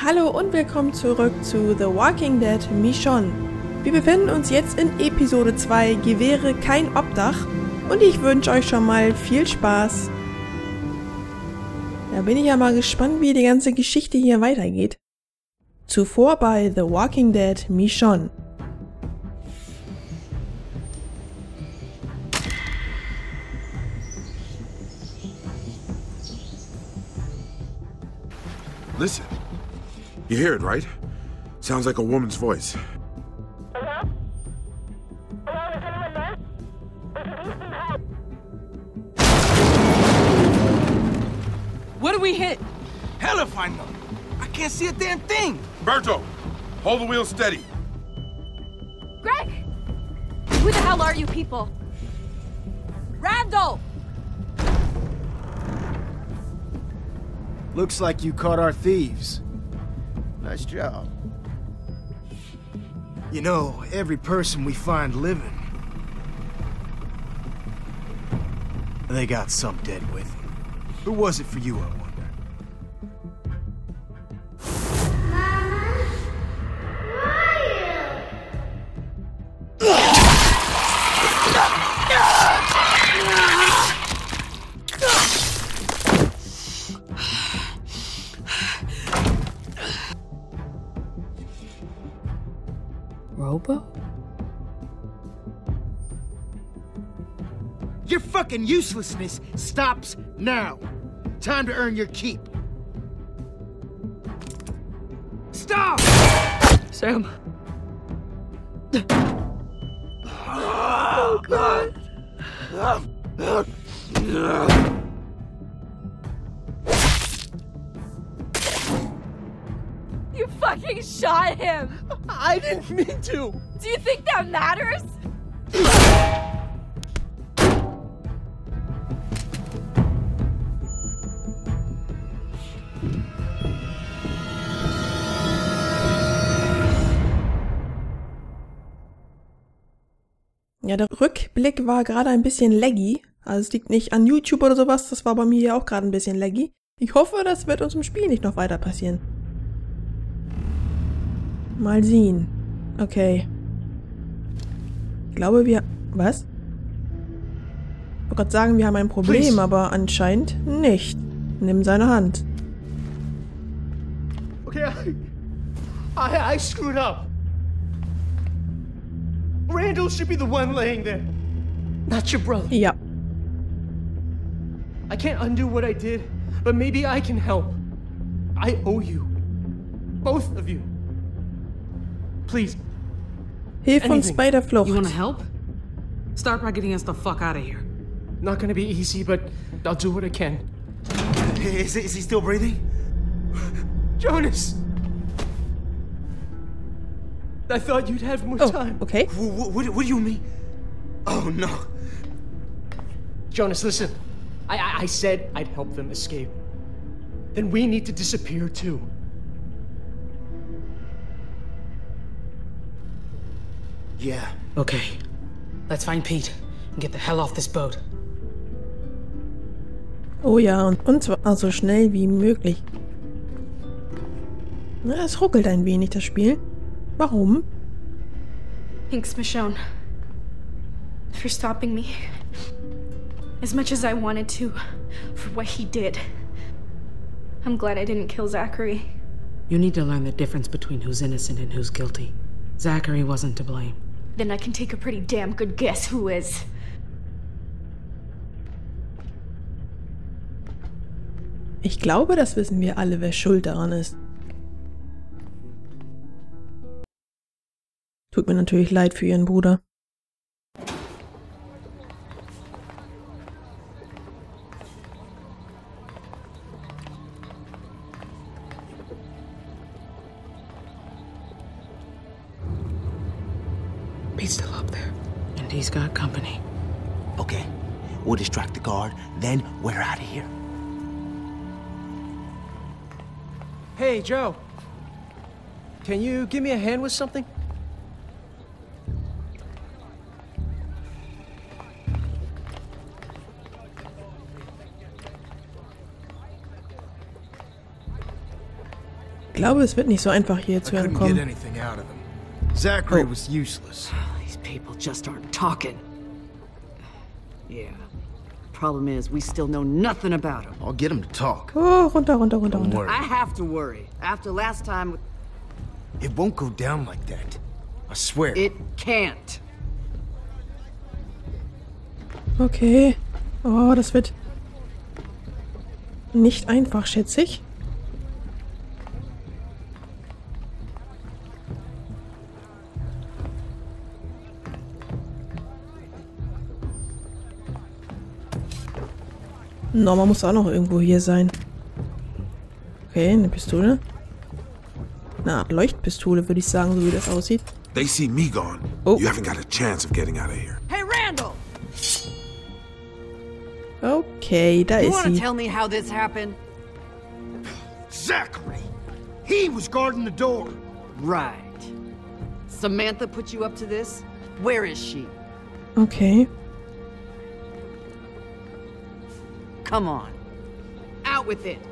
Hallo und willkommen zurück zu The Walking Dead Michonne. Wir befinden uns jetzt in Episode 2 Gewehre kein Obdach und ich wünsche euch schon mal viel Spaß. Da bin ich ja mal gespannt, wie die ganze Geschichte hier weitergeht. Zuvor bei The Walking Dead Michonne. Listen. You hear it, right? Sounds like a woman's voice. Hello? Hello, is anyone there? We could use some help. What do we hit? Hell if I know. I can't see a damn thing. Berto, hold the wheel steady. Greg! Who the hell are you people? Randall! Looks like you caught our thieves. Nice job. You know, every person we find living, they got some dead with them. Who was it for you, I wonder? Robo? Your fucking uselessness stops now. Time to earn your keep. Stop! Sam. Oh, God. You fucking shot him! I didn't mean to. Do you think that matters? Ja, der Rückblick war gerade ein bisschen laggy. Also es liegt nicht an YouTube oder sowas, das war bei mir hier auch gerade ein bisschen laggy. Ich hoffe, das wird uns im Spiel nicht noch weiter passieren. Mal sehen. Okay. Ich glaube, wir... Was? Ich wollte gerade sagen, wir haben ein Problem, Please. aber anscheinend nicht. Nimm seine Hand. Okay, I screwed up. Randall should be the one laying there, not your brother. Ja. I can't undo what I did, but maybe I can help. I owe you. Both of you. Please. Hilfe uns Anything. bei der You wanna Flucht. help? Start by getting us the fuck out of here. Not gonna be easy, but I'll do what I can. Is he still breathing? Jonas! I thought you'd have more Oh, time. okay. What do you mean? Oh, no. Jonas, listen. I said I'd help them escape. Then we need to disappear too. Yeah. Okay. Let's find Pete and get the hell off this boat. Oh ja, und zwar so schnell wie möglich. Na, es ruckelt ein wenig, das Spiel. Warum? Thanks, Michonne, for stopping me. As much as I wanted to, for what he did. I'm glad I didn't kill Zachary. You need to learn the difference between who's innocent and who's guilty. Zachary wasn't to blame. Then I can take a pretty damn good guess who is. Ich glaube, das wissen wir alle, wer schuld daran ist. Tut mir natürlich leid für ihren Bruder. Pete's still up there. And he's got company. Okay. We'll distract the guard, then we're out of here. Hey, Joe. Can you give me a hand with something? Ich glaube, es wird nicht so einfach hier I zu couldn't get entkommen. anything out of him. Zachary Oh. was useless. These people just aren't talking. Yeah. Problem is, we still know nothing about him. I'll get him to talk. Oh, runter, runter, runter, Don't runter. worry. I have to worry. After last time, It won't go down like that. I swear. it can't. Okay. Oh, das wird nicht einfach, schätze ich. Norma muss auch noch irgendwo hier sein. Okay, eine Pistole. Eine Art Leuchtpistole, würde ich sagen, so wie das aussieht. They see me gone. Oh. You haven't got a chance of getting out of here. Hey, Randall! Okay, da You ist want to sie. tell me how this happened? Zachary! He was guarding the door. Right. Samantha put you up to this? Where is she? Okay. Come on. Out with it.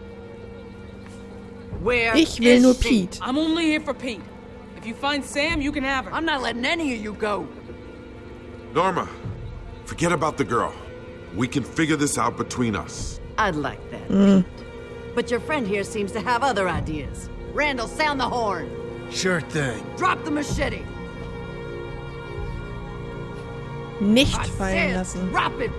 Where Ich will is nur she? Pete. I'm only here for Pete. If you find Sam, you can have her. I'm not letting any of you go. Norma, forget about the girl. We can figure this out between us. I'd like that, Pete. But your friend here seems to have other ideas. Randall, sound the horn. Sure thing. Drop the machete. Nicht I fallen said, lassen. drop it.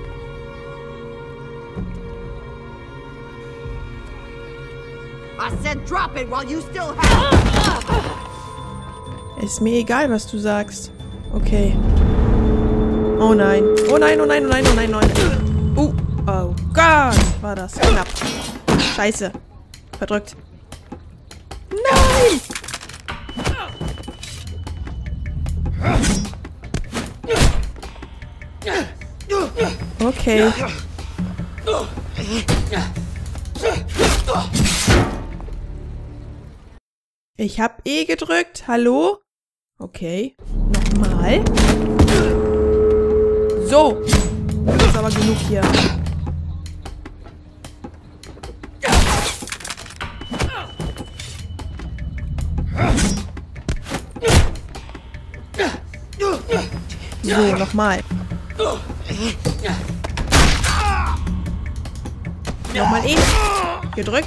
I said drop it while you still have Ist mir egal, was du sagst. Okay. Oh nein. Oh nein, oh nein, oh nein, oh nein, oh nein. Oh Gott, war das knapp. Scheiße. Verdrückt. Nein! Okay. Ich hab E gedrückt. Hallo? Okay. Nochmal. So. Das ist aber genug hier. So, nochmal. Nochmal E. Gedrückt.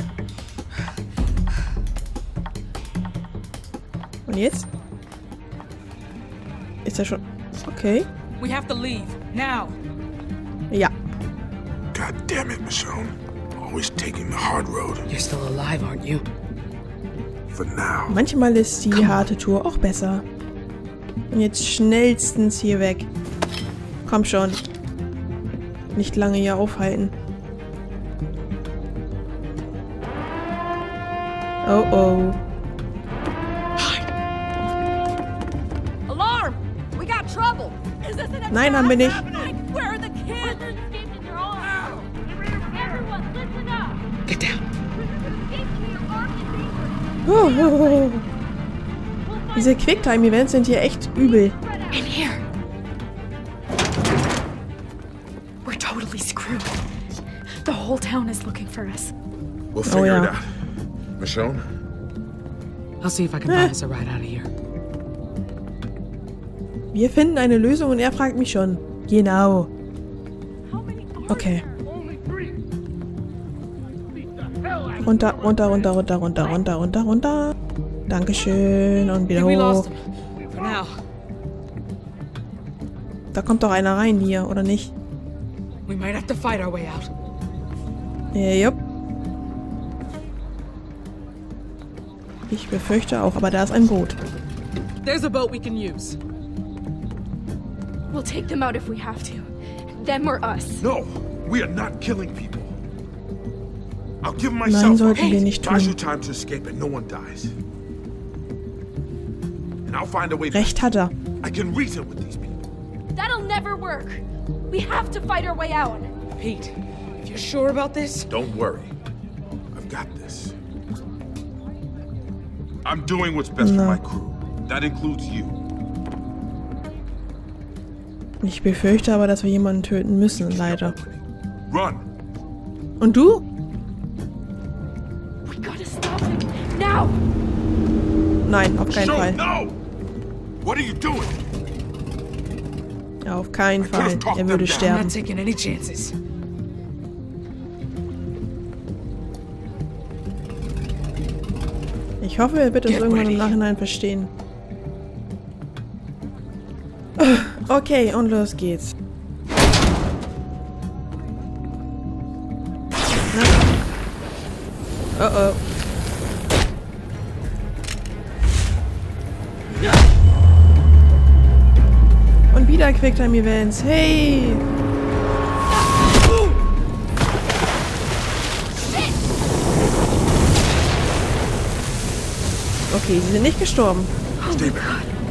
Und jetzt? Ist er schon... Okay. We have to leave. Now. Ja. God damn it, Michonne. Always taking the hard road. You're still alive, aren't you? For now. Manchmal ist die harte Tour auch besser. Und jetzt schnellstens hier weg. Komm schon. Nicht lange hier aufhalten. Oh oh. Alarm! We got trouble! Is this an Nein, haben wir nicht. Where are the kids? Escaped in your arms! Everyone, listen up! Get down. Oh, oh, oh. Diese Quicktime-Events sind hier echt übel. In here! We're totally screwed. The whole town is looking for us. We'll figure it yeah. out. Michonne? I'll see if I can find us a ride out of here. Wir finden eine Lösung und er fragt mich schon. Genau. Okay. Runter, runter, runter, runter, runter, runter, runter, runter. Dankeschön. Und I wieder think we hoch. lost him. For now. Da kommt doch einer rein hier, oder nicht? We might have to fight our way out. Jupp. Ich befürchte auch, aber da ist ein Boot. There's a boat we can use. We'll take them out if we have to. Them or us. No, we are not killing people. I'll give Nein, myself sollten wir nicht buys you tun. time to escape and no one dies. And I'll find a way back. Recht hat er. I can reason with these people. That'll never work. We have to fight our way out. Pete, if you're sure about this, Don't worry. I've got this. I'm doing what's best for my crew. That includes you. Ich befürchte aber, dass wir jemanden töten müssen, leider. Run! Und du? We gotta stop him. Nein, auf keinen Fall. No! What are you doing? Auf keinen Fall. Er würde I'm sterben. not taking any chances. Ich hoffe, er wird uns irgendwann im Nachhinein verstehen. Okay, und los geht's. Na? Oh oh. Und wieder Quicktime-Events. Hey! Okay, sie sind nicht gestorben. Stay back.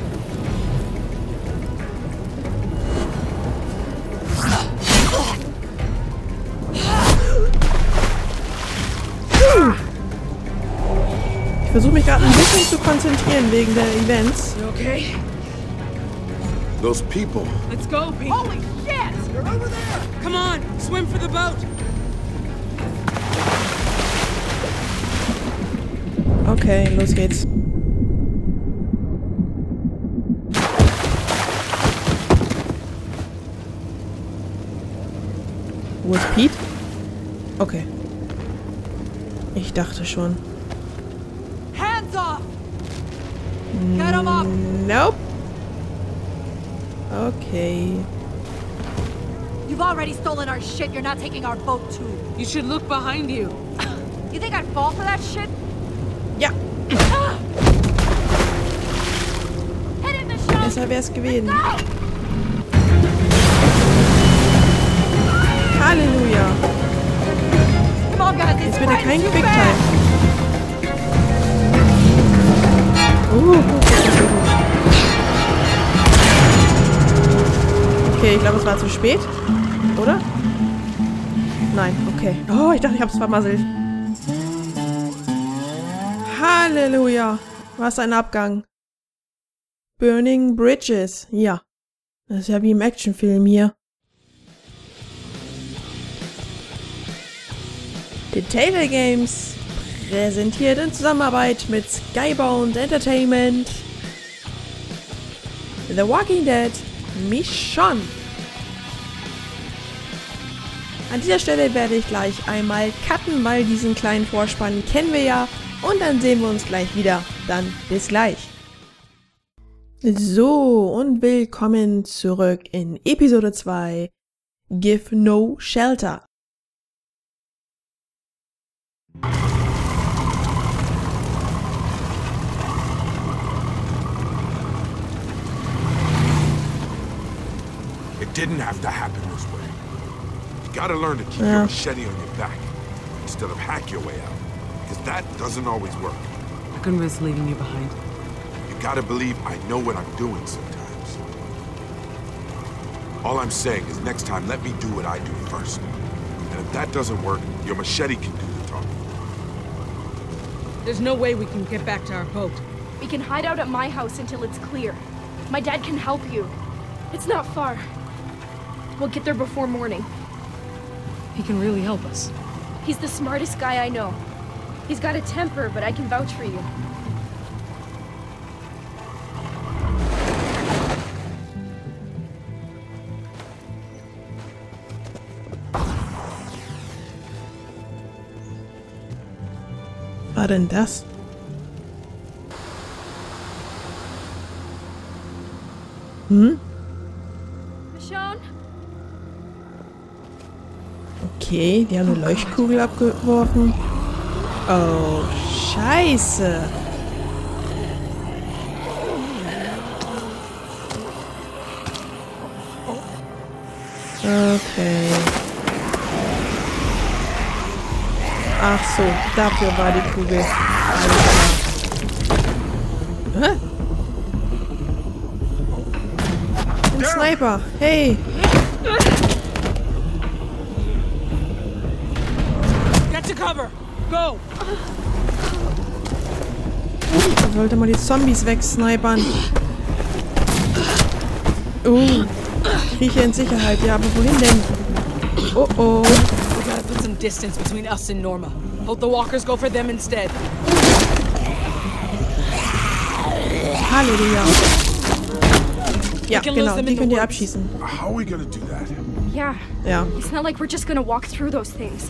Ich versuche mich gerade ein bisschen zu konzentrieren wegen der Events. You okay? Those people. Let's go, Pete. Holy shit! They're over there! Come on, swim for the boat. Okay, los geht's. Wo ist Pete? Okay. Ich dachte schon. Hands off! Get him up! Nope. Okay. You've already stolen our shit. You're not taking our boat too. You should look behind you. You think I'd fall for that shit? Ja, Hit it, Michonne! besser wär's gewesen. Go! Halleluja. Come on, guys. Jetzt It's wird er right kein too Quicktime. fast. Okay, ich glaube, es war zu spät. Oder? Nein, okay. Oh, ich dachte, ich hab's vermasselt. Halleluja. Was ein Abgang. Burning Bridges. Ja. Das ist ja wie im Actionfilm hier. Detail Games präsentiert in Zusammenarbeit mit Skybound Entertainment The Walking Dead Michonne. An dieser Stelle werde ich gleich einmal cutten, weil diesen kleinen Vorspann kennen wir ja. Und dann sehen wir uns gleich wieder. Dann bis gleich. So, und willkommen zurück in Episode 2 Give No Shelter. It didn't have to happen this way. You gotta learn to keep your machete on your back instead of hack your way out. Because that doesn't always work. I couldn't risk leaving you behind. You gotta believe I know what I'm doing sometimes. All I'm saying is next time, let me do what I do first. And if that doesn't work, your machete can do the talking. There's no way we can get back to our boat. We can hide out at my house until it's clear. My dad can help you. It's not far. We'll get there before morning. He can really help us. He's the smartest guy I know. He's got a temper, but I can vouch for you. Was war denn das? Michonne? Okay, die haben eine Leuchtkugel abgeworfen. Oh, Scheiße. Okay. Ach so, dafür war die Kugel. Alles klar. Hä? Ein Sniper. Hey. Get to cover. Go. Da sollte man die Zombies wegsnipern. Ich rieche in Sicherheit. Ja, aber wohin denn? Oh oh. We gotta put some distance between us and Norma. Hope the walkers go for them instead. Halleluja. Ja, genau, die könnt ihr abschießen. How are we gonna do that? Yeah. Ja. It's not like we're just gonna walk through those things.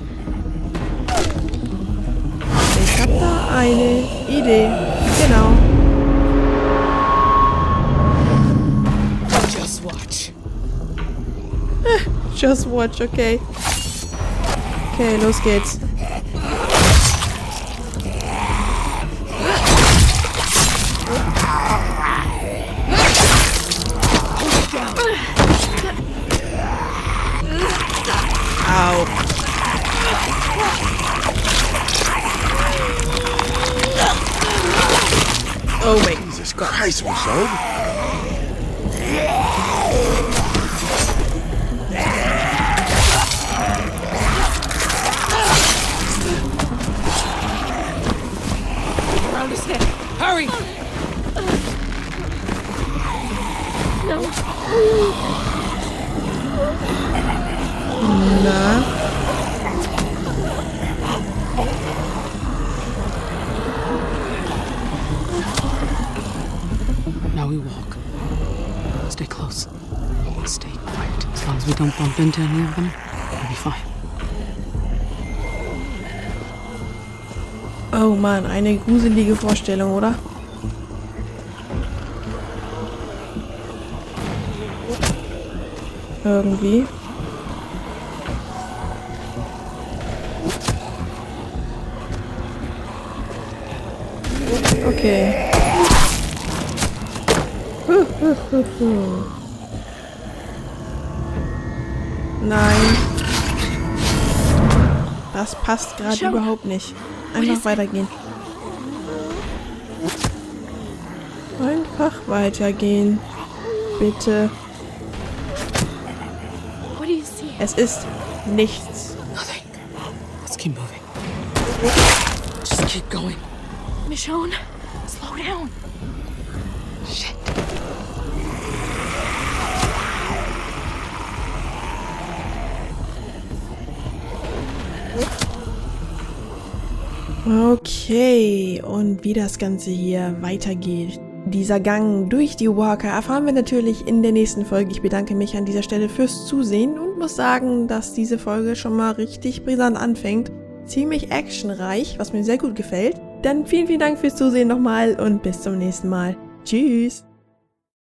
Ich hab da eine Idee. Genau. Just watch. Just watch, okay. Okay, los geht's. Au. Oh mein Gott. Christ, Michonne. Around his head. Hurry! Na? Now we walk. Stay close. Stay quiet. As long as we don't bump into any of them, we'll be fine. Oh Mann, eine gruselige Vorstellung, oder? Irgendwie. Okay. Nein. Das passt gerade überhaupt nicht. Einfach weitergehen. Einfach weitergehen. Bitte. What do you see? Es ist nichts. Nothing. Let's keep moving. Just keep going. Michonne, slow down. Shit. Okay, und wie das Ganze hier weitergeht. Dieser Gang durch die Walker erfahren wir natürlich in der nächsten Folge. Ich bedanke mich an dieser Stelle fürs Zusehen und muss sagen, dass diese Folge schon mal richtig brisant anfängt. Ziemlich actionreich, was mir sehr gut gefällt. Dann vielen, vielen Dank fürs Zusehen nochmal und bis zum nächsten Mal. Tschüss!